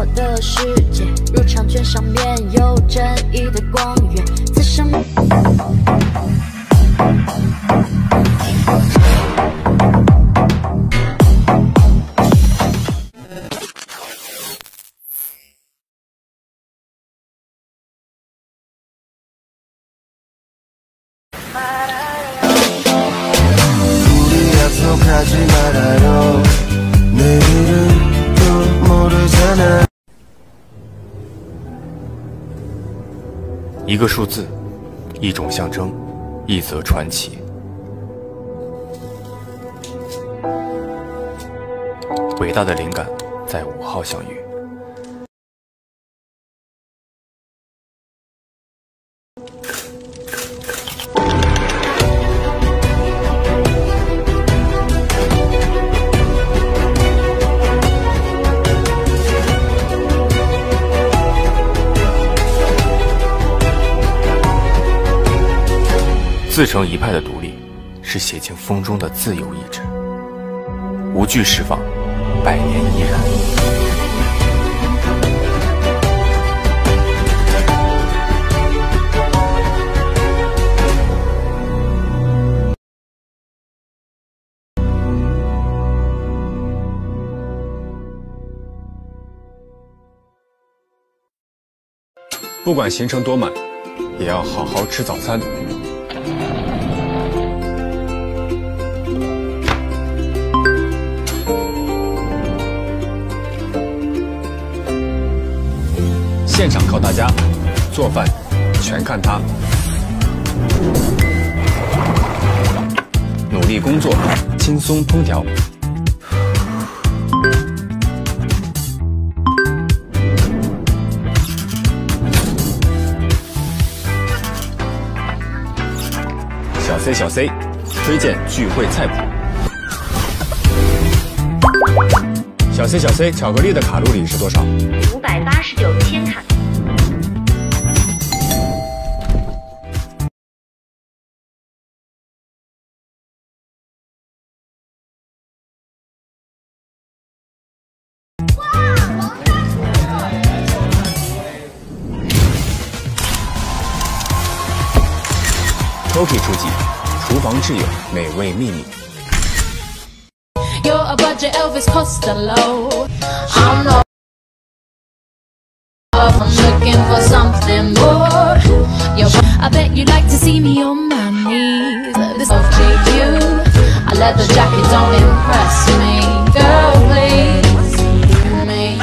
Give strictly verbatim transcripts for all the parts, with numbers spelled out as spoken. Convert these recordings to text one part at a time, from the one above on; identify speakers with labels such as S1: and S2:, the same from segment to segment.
S1: 我的世界，如长卷上面有正义的光源，此生。
S2: 一个数字，一种象征，一则传奇。伟大的灵感在五号相遇。自成一派的独立，是写进风中的自由意志，无惧释放，百年依然。
S3: 不管行程多满，也要好好吃早餐。 现场靠大家，做饭全看他。努力工作，轻松烹调。小 C 小 C， 推荐聚会菜谱。小 C 小 C， 巧克力的卡路里是多少？
S4: 五百八十九千卡。
S3: Toki 出击，厨房挚友，美味秘密。
S5: You're a budget Elvis Costello. I'm not. I'm looking for something more. Yo, I bet you'd like to see me on my knees. This of you. A leather jacket don't impress me. Girl, please, me.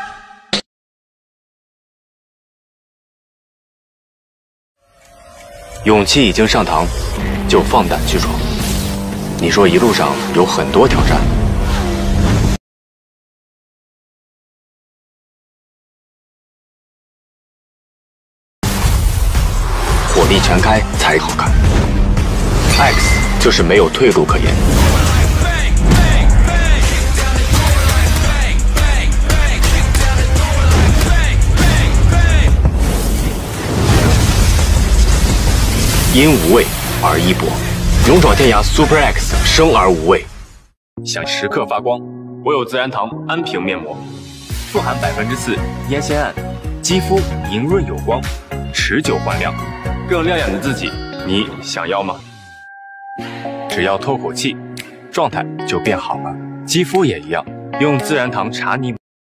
S2: 勇气已经上膛，就放胆去闯。你说一路上有很多挑战。 火力全开才好看 ，X 就是没有退路可言。因无畏而一搏，勇闯天涯 Super X 生而无畏。想时刻发光，我有自然堂安瓶面膜，富含百分之四烟酰胺，肌肤莹润有光，持久焕亮。 更亮眼的自己，你想要吗？只要透口气，状态就变好了。肌肤也一样，用自然堂茶泥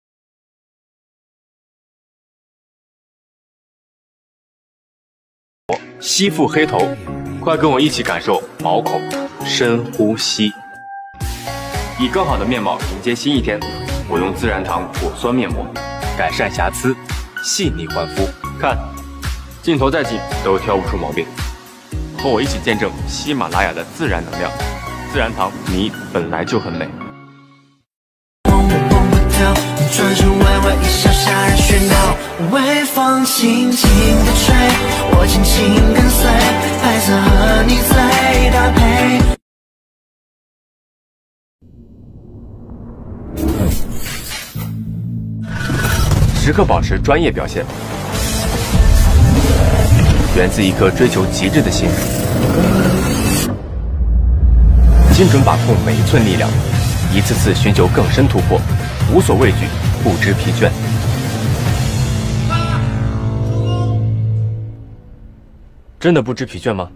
S2: 吸附黑头，快跟我一起感受毛孔。深呼吸，以更好的面貌迎接新一天。我用自然堂果酸面膜，改善瑕疵，细腻焕肤。看。 镜头再近都挑不出毛病，和我一起见证喜马拉雅的自然能量。自然堂，你本来就很美。
S6: 转身弯弯一笑，杀人喧闹，微风轻轻的吹，我轻轻跟随，白色和你最搭配。
S2: 时刻保持专业表现。 源自一颗追求极致的心，精准把控每一寸力量，一次次寻求更深突破，无所畏惧，不知疲倦。 真的不知疲倦吗？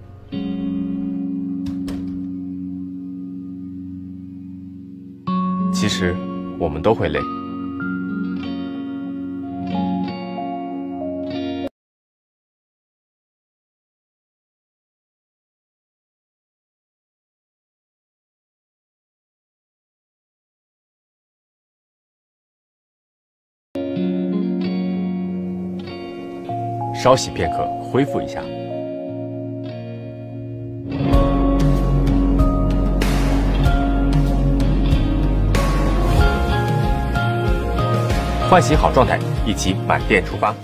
S2: 其实我们都会累。稍息片刻，恢复一下。唤醒好状态，一起满电出发。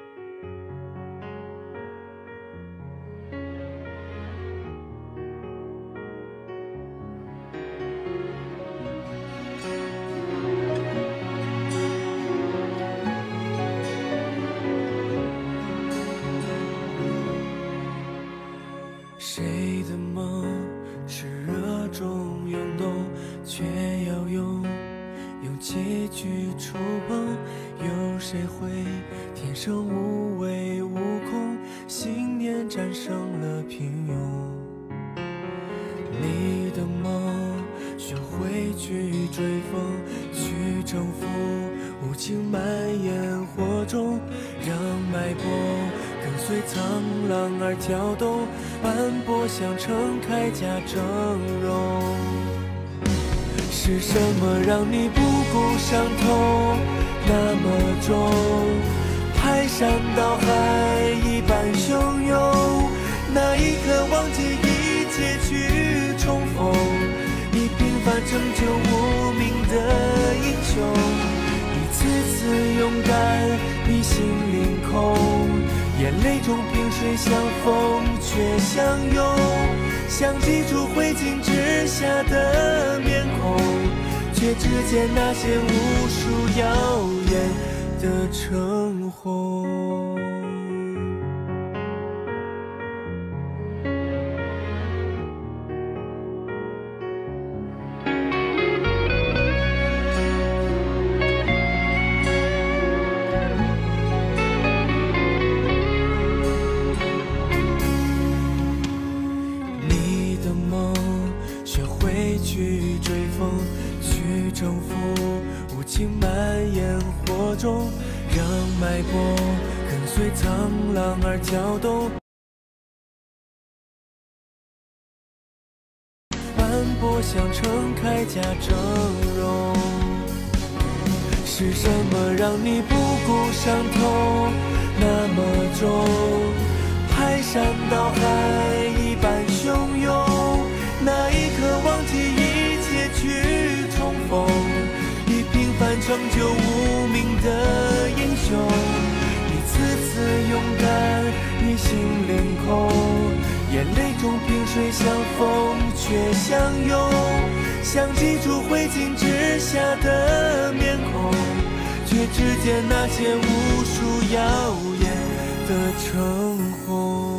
S6: 谁的梦是热衷涌动，却要用勇气去触碰？有谁会天生无畏无恐，信念战胜了平庸？你的梦学会去追风，去征服无情蔓延火种，让脉搏跟随苍浪而跳动，斑驳像盛开甲峥嵘。是什么让你不顾伤痛那么重？排山倒海一般汹涌，那一刻忘记一切去重逢，以平凡拯救无名的英雄，一次次勇敢逆行凌空，眼泪中萍水相逢却相拥，想记住灰烬之下的面孔，却只见那些无数耀眼的橙红。去追风，去征服无情蔓延火种，让脉搏跟随苍浪而跳动，斑驳像盛开甲峥嵘。是什么让你不顾伤痛那么重？排山倒海一般汹涌，那一刻忘记一切去重逢，以平凡成就无名的英雄，一次次勇敢逆行凌空，眼泪中萍水相逢却相拥，想记住灰烬之下的面孔，却只见那些无数耀眼的橙红。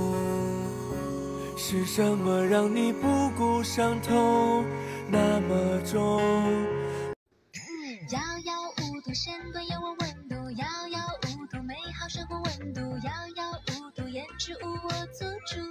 S6: 是什么让你不顾伤痛那么重？
S5: 遥遥无度，身段有我温度；遥遥无度，美好生活温度；遥遥无度，言之无我做主。